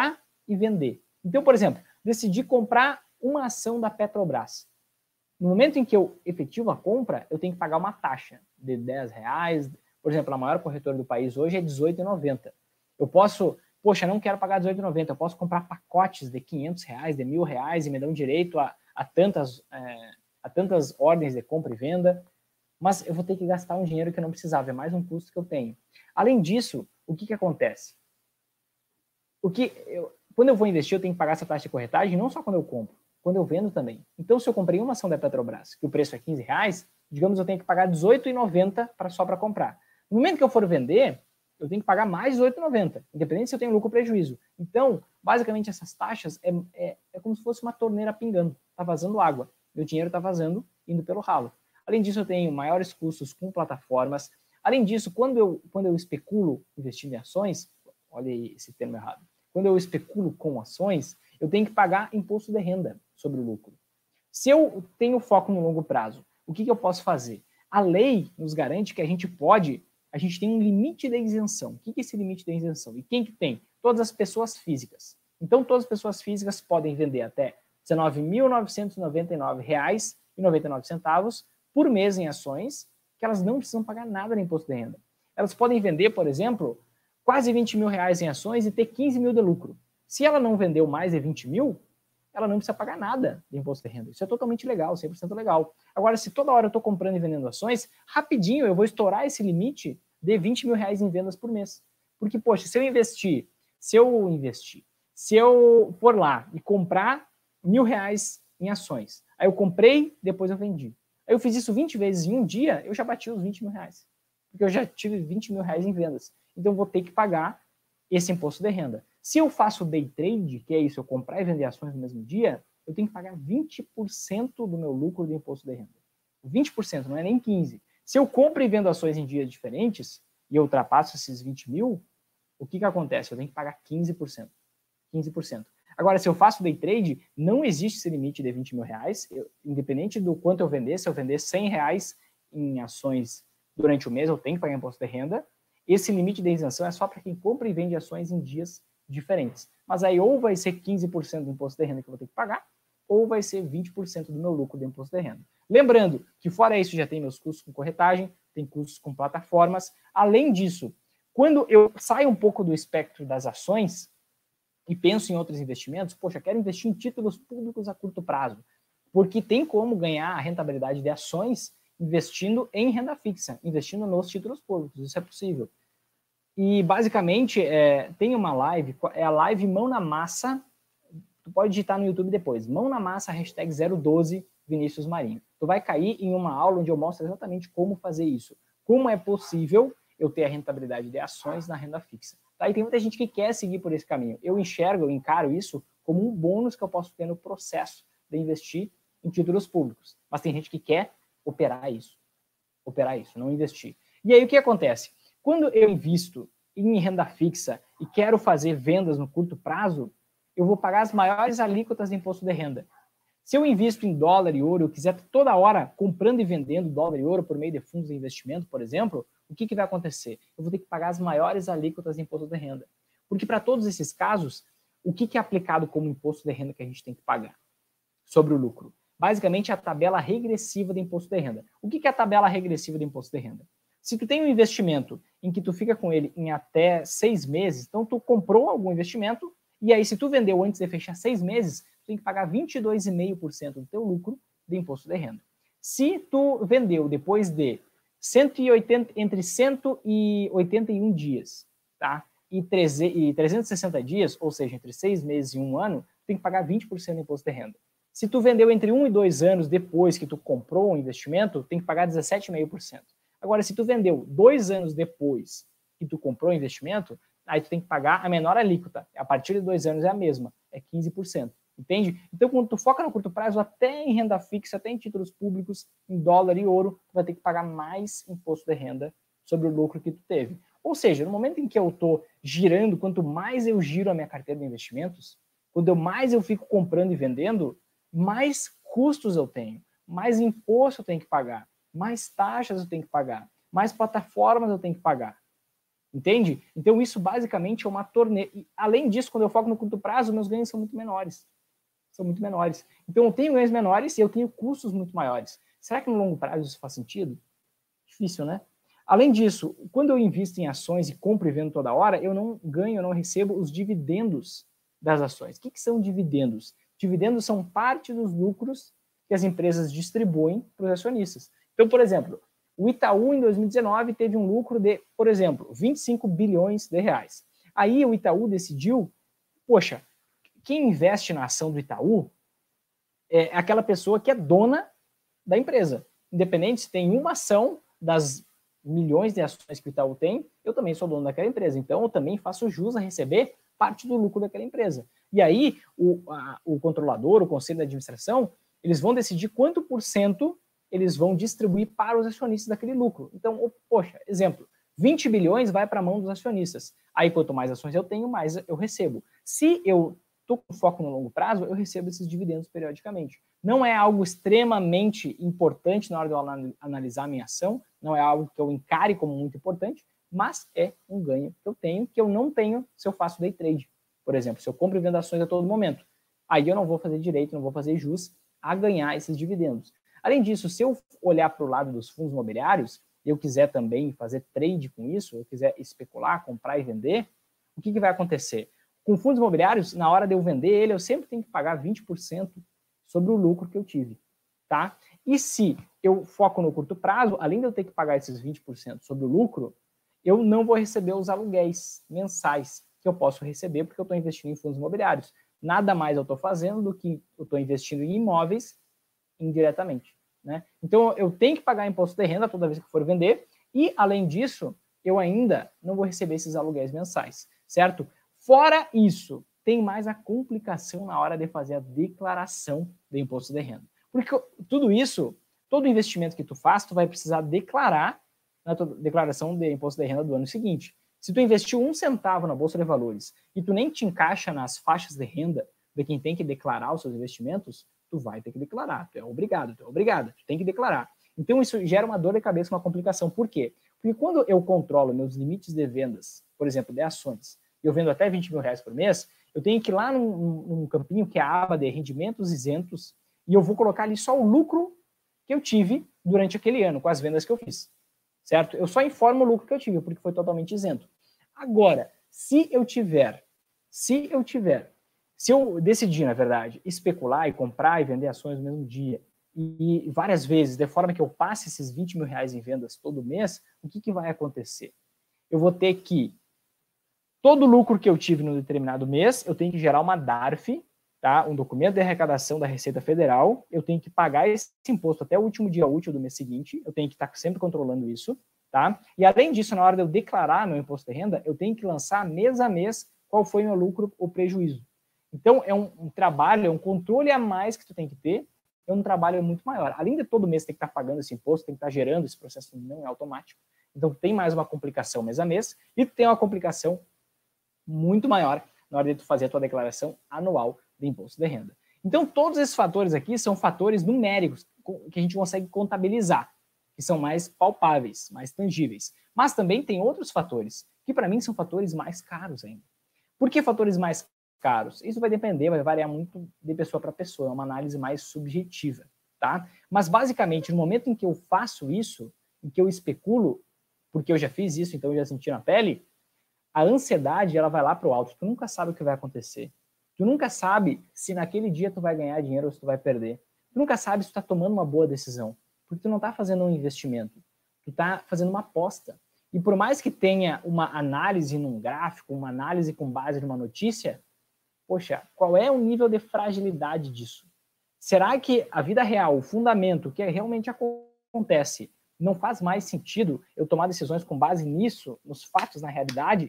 e vender. Então, por exemplo, decidi comprar uma ação da Petrobras. No momento em que eu efetivo a compra, eu tenho que pagar uma taxa de dez reais. Por exemplo, a maior corretora do país hoje é dezoito reais e noventa centavos. Eu posso, poxa, não quero pagar dezoito reais e noventa centavos, eu posso comprar pacotes de quinhentos reais, de mil reais e me dão direito a, a, tantas, é, a tantas ordens de compra e venda, mas eu vou ter que gastar um dinheiro que eu não precisava, é mais um custo que eu tenho. Além disso, o que, que acontece? O que eu, quando eu vou investir, eu tenho que pagar essa taxa de corretagem, não só quando eu compro, quando eu vendo também. Então, se eu comprei uma ação da Petrobras, que o preço é quinze reais, digamos, eu tenho que pagar dezoito reais e noventa centavos pra, só para comprar. No momento que eu for vender, eu tenho que pagar mais dezoito reais e noventa centavos, independente se eu tenho lucro ou prejuízo. Então, basicamente, essas taxas é, é, é como se fosse uma torneira pingando. Está vazando água. Meu dinheiro está vazando, indo pelo ralo. Além disso, eu tenho maiores custos com plataformas. Além disso, quando eu, quando eu especulo investindo em ações, olha aí esse termo errado, quando eu especulo com ações, eu tenho que pagar imposto de renda sobre o lucro. Se eu tenho foco no longo prazo, o que, que eu posso fazer? A lei nos garante que a gente pode, a gente tem um limite de isenção. O que, que é esse limite de isenção? E quem que tem? Todas as pessoas físicas. Então, todas as pessoas físicas podem vender até dezenove mil novecentos e noventa e nove reais e noventa e nove centavos por mês em ações, que elas não precisam pagar nada de imposto de renda. Elas podem vender, por exemplo, quase vinte mil reais em ações e ter quinze mil de lucro. Se ela não vendeu mais de vinte mil, ela não precisa pagar nada de imposto de renda. Isso é totalmente legal, cem por cento legal. Agora, se toda hora eu estou comprando e vendendo ações, rapidinho eu vou estourar esse limite de vinte mil reais em vendas por mês. Porque, poxa, se eu investir, se eu investir, se eu for lá e comprar mil reais em ações, aí eu comprei, depois eu vendi. Aí eu fiz isso vinte vezes em um dia, eu já bati os vinte mil reais. Porque eu já tive vinte mil reais em vendas. Então eu vou ter que pagar esse imposto de renda. Se eu faço day trade, que é isso, eu comprar e vender ações no mesmo dia, eu tenho que pagar vinte por cento do meu lucro de imposto de renda. vinte por cento, não é nem quinze por cento. Se eu compro e vendo ações em dias diferentes, e eu ultrapasso esses vinte mil, o que, que acontece? Eu tenho que pagar quinze por cento. quinze por cento. Agora, se eu faço day trade, não existe esse limite de vinte mil reais. Eu, independente do quanto eu vender, se eu vender cem reais em ações durante o mês, eu tenho que pagar imposto de renda. Esse limite de isenção é só para quem compra e vende ações em dias diferentes. Mas aí ou vai ser quinze por cento do imposto de renda que eu vou ter que pagar, ou vai ser vinte por cento do meu lucro de imposto de renda. Lembrando que fora isso já tem meus custos com corretagem, tem custos com plataformas. Além disso, quando eu saio um pouco do espectro das ações e penso em outros investimentos, poxa, quero investir em títulos públicos a curto prazo, porque tem como ganhar a rentabilidade de ações investindo em renda fixa, investindo nos títulos públicos, isso é possível. E, basicamente, é, tem uma live, é a live Mão na Massa, tu pode digitar no YouTube depois, Mão na Massa, hashtag zero doze, Vinícius Marinho. Tu vai cair em uma aula onde eu mostro exatamente como fazer isso, como é possível eu ter a rentabilidade de ações na renda fixa. Tá? E tem muita gente que quer seguir por esse caminho. Eu enxergo, eu encaro isso como um bônus que eu posso ter no processo de investir em títulos públicos. Mas tem gente que quer operar isso, operar isso, não investir. E aí o que acontece? Quando eu invisto em renda fixa e quero fazer vendas no curto prazo, eu vou pagar as maiores alíquotas de imposto de renda. Se eu invisto em dólar e ouro, eu quiser toda hora comprando e vendendo dólar e ouro por meio de fundos de investimento, por exemplo, o que, que vai acontecer? Eu vou ter que pagar as maiores alíquotas de imposto de renda. Porque para todos esses casos, o que, que é aplicado como imposto de renda que a gente tem que pagar sobre o lucro? Basicamente, a tabela regressiva de imposto de renda. O que, que é a tabela regressiva de imposto de renda? Se tu tem um investimento em que tu fica com ele em até seis meses, então tu comprou algum investimento, e aí se tu vendeu antes de fechar seis meses, tu tem que pagar vinte e dois vírgula cinco por cento do teu lucro de imposto de renda. Se tu vendeu depois de cento e oitenta, entre cento e oitenta e um dias, tá? E trezentos e sessenta dias, ou seja, entre seis meses e um ano, tu tem que pagar vinte por cento de imposto de renda. Se tu vendeu entre um e dois anos depois que tu comprou um investimento, tem que pagar dezessete vírgula cinco por cento. Agora, se tu vendeu dois anos depois que tu comprou o investimento, aí tu tem que pagar a menor alíquota. A partir de dois anos é a mesma, é quinze por cento. Entende? Então, quando tu foca no curto prazo, até em renda fixa, até em títulos públicos, em dólar e ouro, tu vai ter que pagar mais imposto de renda sobre o lucro que tu teve. Ou seja, no momento em que eu estou girando, quanto mais eu giro a minha carteira de investimentos, quanto mais eu fico comprando e vendendo, mais custos eu tenho, mais imposto eu tenho que pagar, mais taxas eu tenho que pagar, mais plataformas eu tenho que pagar. Entende? Então, isso basicamente é uma torneira. Além disso, quando eu foco no curto prazo, meus ganhos são muito menores. São muito menores. Então, eu tenho ganhos menores e eu tenho custos muito maiores. Será que no longo prazo isso faz sentido? Difícil, né? Além disso, quando eu invisto em ações e compro e vendo toda hora, eu não ganho, eu não recebo os dividendos das ações. O que, que são dividendos? Dividendos são parte dos lucros que as empresas distribuem para os acionistas. Então, por exemplo, o Itaú, em dois mil e dezenove, teve um lucro de, por exemplo, vinte e cinco bilhões de reais. Aí o Itaú decidiu, poxa, quem investe na ação do Itaú é aquela pessoa que é dona da empresa. Independente se tem uma ação das milhões de ações que o Itaú tem, eu também sou dono daquela empresa. Então, eu também faço jus a receber parte do lucro daquela empresa. E aí, o, a, o controlador, o conselho de administração, eles vão decidir quanto por cento eles vão distribuir para os acionistas daquele lucro. Então, poxa, exemplo, vinte bilhões vai para a mão dos acionistas. Aí, quanto mais ações eu tenho, mais eu recebo. Se eu estou com foco no longo prazo, eu recebo esses dividendos periodicamente. Não é algo extremamente importante na hora de eu analisar a minha ação, não é algo que eu encare como muito importante, mas é um ganho que eu tenho, que eu não tenho se eu faço day trade. Por exemplo, se eu compro e vendo ações a todo momento. Aí eu não vou fazer direito, não vou fazer jus a ganhar esses dividendos. Além disso, se eu olhar para o lado dos fundos imobiliários, e eu quiser também fazer trade com isso, eu quiser especular, comprar e vender, o que, que vai acontecer? Com fundos imobiliários, na hora de eu vender ele, eu sempre tenho que pagar vinte por cento sobre o lucro que eu tive, tá? E se eu foco no curto prazo, além de eu ter que pagar esses vinte por cento sobre o lucro, eu não vou receber os aluguéis mensais que eu posso receber porque eu estou investindo em fundos imobiliários. Nada mais eu estou fazendo do que eu estou investindo em imóveis indiretamente, né? Então, eu tenho que pagar imposto de renda toda vez que for vender e, além disso, eu ainda não vou receber esses aluguéis mensais, certo? Fora isso, tem mais a complicação na hora de fazer a declaração de imposto de renda. Porque tudo isso, todo investimento que tu faz, tu vai precisar declarar na tua declaração de imposto de renda do ano seguinte. Se tu investiu um centavo na Bolsa de Valores e tu nem te encaixa nas faixas de renda de quem tem que declarar os seus investimentos, tu vai ter que declarar, tu é obrigado, tu é obrigada, tu tem que declarar. Então isso gera uma dor de cabeça, uma complicação. Por quê? Porque quando eu controlo meus limites de vendas, por exemplo, de ações, eu vendo até vinte mil reais por mês, eu tenho que ir lá num, num campinho que é a aba de rendimentos isentos e eu vou colocar ali só o lucro que eu tive durante aquele ano, com as vendas que eu fiz, certo? Eu só informo o lucro que eu tive, porque foi totalmente isento. Agora, se eu tiver, se eu tiver, se eu decidir, na verdade, especular e comprar e vender ações no mesmo dia, e, e várias vezes, de forma que eu passe esses vinte mil reais em vendas todo mês, o que, que vai acontecer? Eu vou ter que todo o lucro que eu tive no determinado mês, eu tenho que gerar uma D A R F, tá? Um documento de arrecadação da Receita Federal, eu tenho que pagar esse imposto até o último dia útil do mês seguinte, eu tenho que estar sempre controlando isso, tá? E além disso, na hora de eu declarar meu imposto de renda, eu tenho que lançar mês a mês qual foi meu lucro ou prejuízo. Então, é um, um trabalho, é um controle a mais que tu tem que ter, é um trabalho muito maior. Além de todo mês ter que estar pagando esse imposto, tem que estar gerando, esse processo não é automático. Então, tem mais uma complicação mês a mês e tem uma complicação muito maior na hora de tu fazer a tua declaração anual de imposto de renda. Então, todos esses fatores aqui são fatores numéricos que a gente consegue contabilizar, que são mais palpáveis, mais tangíveis. Mas também tem outros fatores, que para mim são fatores mais caros ainda. Por que fatores mais caros? Isso vai depender, vai variar muito de pessoa para pessoa, é uma análise mais subjetiva, tá? Mas, basicamente, no momento em que eu faço isso, em que eu especulo, porque eu já fiz isso, então eu já senti na pele, a ansiedade, ela vai lá para o alto. Tu nunca sabe o que vai acontecer. Tu nunca sabe se naquele dia tu vai ganhar dinheiro ou se tu vai perder. Tu nunca sabe se tu tá tomando uma boa decisão. Porque tu não tá fazendo um investimento. Tu tá fazendo uma aposta. E por mais que tenha uma análise num gráfico, uma análise com base numa notícia, poxa, qual é o nível de fragilidade disso? Será que a vida real, o fundamento, o que realmente acontece, não faz mais sentido eu tomar decisões com base nisso, nos fatos, na realidade?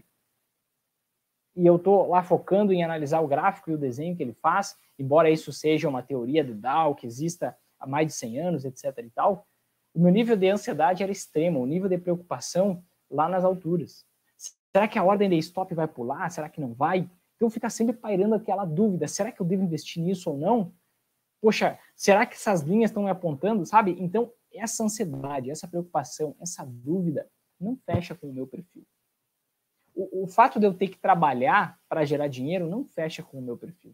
E eu estou lá focando em analisar o gráfico e o desenho que ele faz, embora isso seja uma teoria do Dow, que exista há mais de cem anos, etc e tal, o meu nível de ansiedade era extremo, o nível de preocupação lá nas alturas. Será que a ordem de stop vai pular? Será que não vai? Então fica sempre pairando aquela dúvida, será que eu devo investir nisso ou não? Poxa, será que essas linhas estão me apontando, sabe? Então, essa ansiedade, essa preocupação, essa dúvida não fecha com o meu perfil. o, o fato de eu ter que trabalhar para gerar dinheiro não fecha com o meu perfil.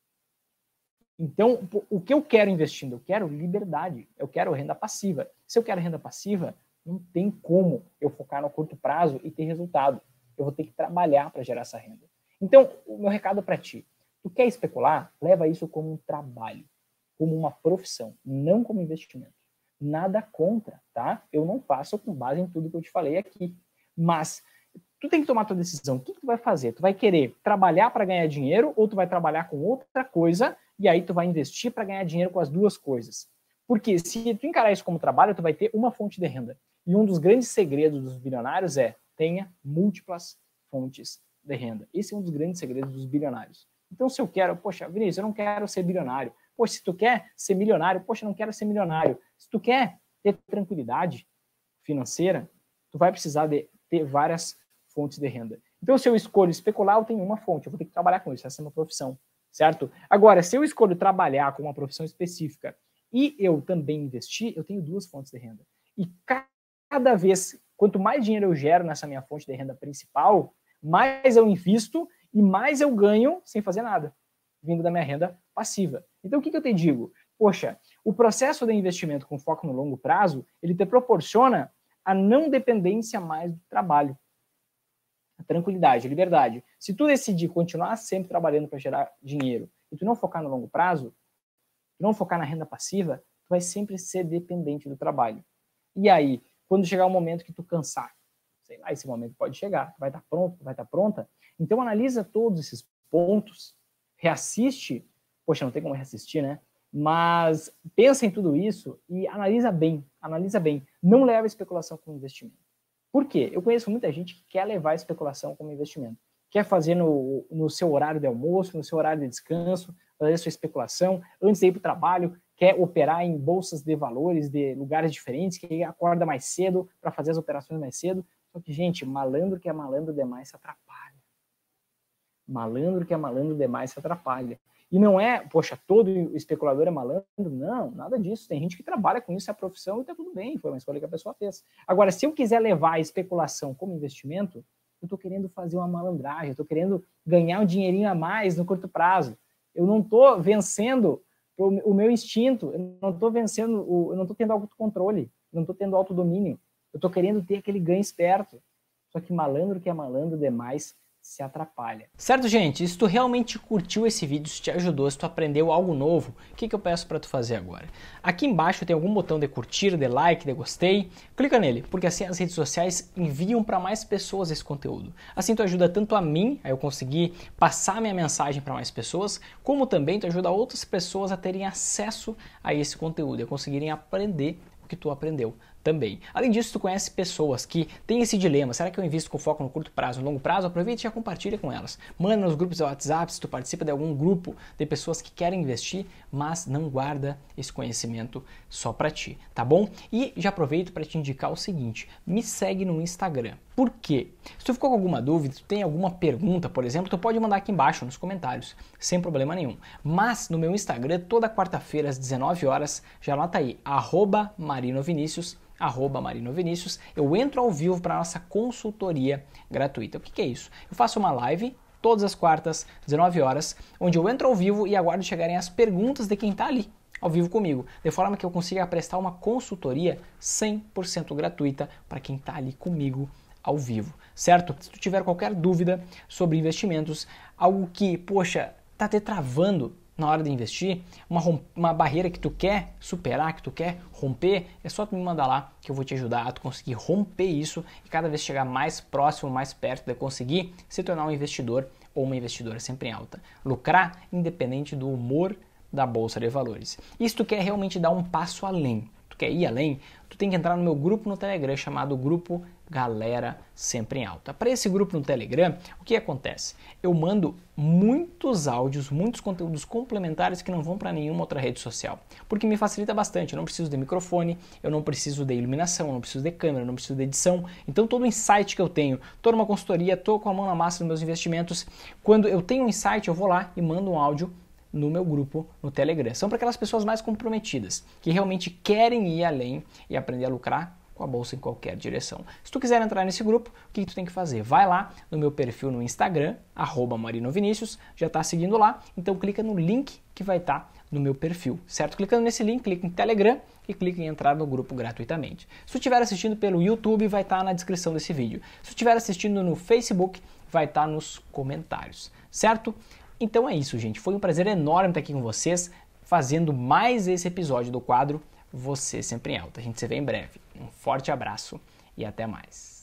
Então, o que eu quero investindo? Eu quero liberdade, eu quero renda passiva. Se eu quero renda passiva, não tem como eu focar no curto prazo e ter resultado. Eu vou ter que trabalhar para gerar essa renda. Então, o meu recado para ti, tu quer especular? Leva isso como um trabalho, como uma profissão, não como investimento. Nada contra, tá? Eu não faço com base em tudo que eu te falei aqui. Mas tu tem que tomar tua decisão. O que tu vai fazer? Tu vai querer trabalhar para ganhar dinheiro ou tu vai trabalhar com outra coisa e aí tu vai investir para ganhar dinheiro com as duas coisas? Porque se tu encarar isso como trabalho, tu vai ter uma fonte de renda. E um dos grandes segredos dos bilionários é tenha múltiplas fontes de renda. Esse é um dos grandes segredos dos bilionários. Então, se eu quero, poxa, Vinícius, eu não quero ser bilionário. Poxa, se tu quer ser milionário, poxa, eu não quero ser milionário. Se tu quer ter tranquilidade financeira, tu vai precisar de ter várias fontes de renda. Então, se eu escolho especular, eu tenho uma fonte, eu vou ter que trabalhar com isso, essa é uma profissão, certo? Agora, se eu escolho trabalhar com uma profissão específica e eu também investir, eu tenho duas fontes de renda. E cada vez, quanto mais dinheiro eu gero nessa minha fonte de renda principal, mais eu invisto e mais eu ganho sem fazer nada, vindo da minha renda passiva. Então, o que, que eu te digo? Poxa, o processo de investimento com foco no longo prazo, ele te proporciona a não dependência mais do trabalho. A tranquilidade, a liberdade. Se tu decidir continuar sempre trabalhando para gerar dinheiro e tu não focar no longo prazo, tu não focar na renda passiva, tu vai sempre ser dependente do trabalho. E aí, quando chegar o momento que tu cansar, sei lá, esse momento pode chegar, tu vai estar pronto, tu vai estar pronta, então analisa todos esses pontos, reassiste, poxa, não tem como reassistir, né? Mas pensa em tudo isso e analisa bem, analisa bem. Não leva a especulação como investimento. Por quê? Eu conheço muita gente que quer levar a especulação como investimento. Quer fazer no, no seu horário de almoço, no seu horário de descanso, fazer a sua especulação, antes de ir para o trabalho, quer operar em bolsas de valores de lugares diferentes, que acorda mais cedo para fazer as operações mais cedo. Só que, gente, malandro que é malandro demais se atrapalha. Malandro que é malandro demais se atrapalha. E não é, poxa, todo especulador é malandro. Não, nada disso. Tem gente que trabalha com isso, é a profissão e tá tudo bem, foi uma escolha que a pessoa fez. Agora, se eu quiser levar a especulação como investimento, eu tô querendo fazer uma malandragem, eu tô querendo ganhar um dinheirinho a mais no curto prazo. Eu não tô vencendo o meu instinto, eu não tô vencendo, o, eu não tô tendo autocontrole, eu não tô tendo autodomínio. Eu tô querendo ter aquele ganho esperto. Só que malandro que é malandro demais se atrapalha. Certo, gente? Se tu realmente curtiu esse vídeo, se te ajudou, se tu aprendeu algo novo, o que, que eu peço para tu fazer agora? Aqui embaixo tem algum botão de curtir, de like, de gostei. Clica nele, porque assim as redes sociais enviam para mais pessoas esse conteúdo. Assim tu ajuda tanto a mim, a eu conseguir passar minha mensagem para mais pessoas, como também tu ajuda outras pessoas a terem acesso a esse conteúdo, a conseguirem aprender o que tu aprendeu também. Além disso, tu conhece pessoas que têm esse dilema, será que eu invisto com foco no curto prazo, no longo prazo? Aproveita e já compartilha com elas. Manda nos grupos do WhatsApp, se tu participa de algum grupo de pessoas que querem investir, mas não guarda esse conhecimento só para ti, tá bom? E já aproveito para te indicar o seguinte, me segue no Instagram. Por quê? Se tu ficou com alguma dúvida, tu tem alguma pergunta, por exemplo, tu pode mandar aqui embaixo nos comentários, sem problema nenhum. Mas no meu Instagram, toda quarta-feira às dezenove horas, já anota aí, arroba marinovinicius, arroba Marino Vinícius, eu entro ao vivo para a nossa consultoria gratuita. O que, que é isso? Eu faço uma live todas as quartas, dezenove horas, onde eu entro ao vivo e aguardo chegarem as perguntas de quem está ali, ao vivo comigo, de forma que eu consiga prestar uma consultoria cem por cento gratuita para quem está ali comigo ao vivo, certo? Se tu tiver qualquer dúvida sobre investimentos, algo que, poxa, tá te travando na hora de investir, uma, uma barreira que tu quer superar, que tu quer romper, é só tu me mandar lá que eu vou te ajudar a tu conseguir romper isso e cada vez chegar mais próximo, mais perto de conseguir se tornar um investidor ou uma investidora sempre em alta. Lucrar independente do humor da Bolsa de Valores. E se tu quer realmente dar um passo além, tu quer ir além, tu tem que entrar no meu grupo no Telegram chamado Grupo Galera Sempre em Alta. Para esse grupo no Telegram, o que acontece? Eu mando muitos áudios, muitos conteúdos complementares que não vão para nenhuma outra rede social, porque me facilita bastante. Eu não preciso de microfone, eu não preciso de iluminação, eu não preciso de câmera, eu não preciso de edição. Então todo o insight que eu tenho, estou numa consultoria, estou com a mão na massa nos meus investimentos, quando eu tenho um insight, eu vou lá e mando um áudio no meu grupo no Telegram. São para aquelas pessoas mais comprometidas, que realmente querem ir além e aprender a lucrar com a bolsa em qualquer direção. Se tu quiser entrar nesse grupo, o que tu tem que fazer? Vai lá no meu perfil no Instagram, arroba marinovinicius, já está seguindo lá, então clica no link que vai estar tá no meu perfil, certo? Clicando nesse link, clica em Telegram e clica em entrar no grupo gratuitamente. Se tu estiver assistindo pelo YouTube, vai estar tá na descrição desse vídeo. Se tu estiver assistindo no Facebook, vai estar tá nos comentários, certo? Então é isso, gente. Foi um prazer enorme estar aqui com vocês, fazendo mais esse episódio do quadro Você Sempre em Alta. A gente se vê em breve. Um forte abraço e até mais.